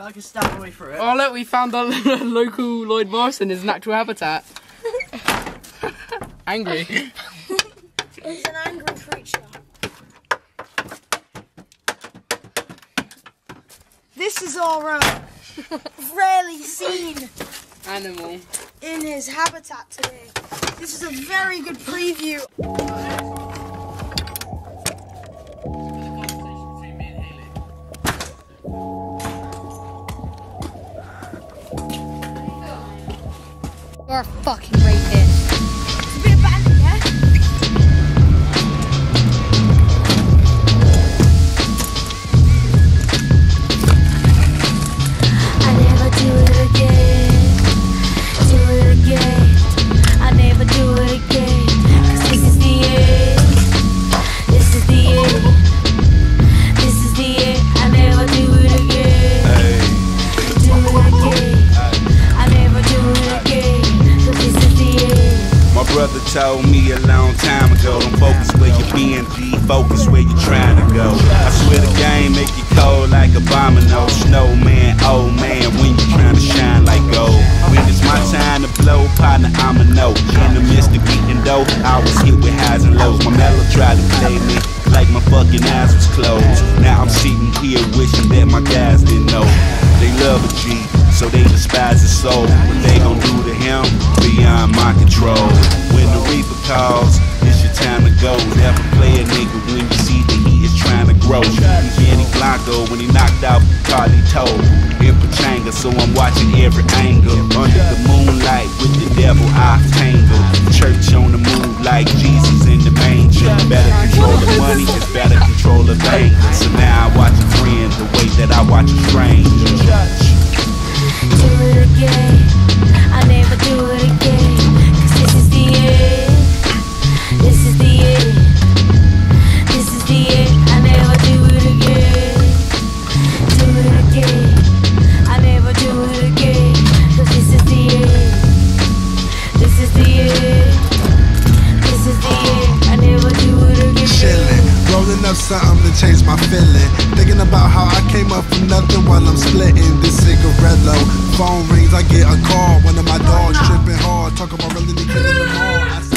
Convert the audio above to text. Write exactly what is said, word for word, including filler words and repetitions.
I can stab my way through it. Oh look, we found our local Lloyd Morrison in his natural habitat. Angry. He's an angry creature. This is our uh, rarely seen animal in his habitat today. This is a very good preview. You're a fucking rapist. It's a bit abandoned, yeah? I never do it again. Do it again. I never do it again. 'Cause this is the end. This is the end. This is the end. I never do it again. Hey. Do it again. I never do it again. My brother told me a long time ago, don't focus where you're being, G, focus where you're trying to go. I swear the game make you cold like a domino. Snowman, old man, when you're trying to shine like gold. When it's my time to blow, partner, I'ma know. In the midst of getting dough, I was hit with highs and lows. My mellow tried to play me like my fucking eyes was closed. Now I'm sitting here wishing that my guys didn't know. They love a G, so they despise his soul. What they gon' do to him, beyond my control. When the reaper calls, it's your time to go. Never play a nigga when you see that he is trying to grow. Benny Blanco when he knocked out Carlito in Pachanga, so I'm watching every angle. Under the moonlight with the devil I tangle. Church on the move like Jesus in the manger. Better control the money, it's better control the bank. So now I watch a friend the way that I watch a stranger. Do it again. I never do it again. 'Cause this is the end. This is the end. This is the end. I never do it again. Do it again. I never do it again. 'Cause this is the end. This is the end. This is the end. I never do it again. Chillin', rolling up something to change my feeling. Thinking about how I came up from nothing while I'm splitting this cigarette low. Phone rings, I get a call. One of my dogs tripping hard. Talk about really killing them all. I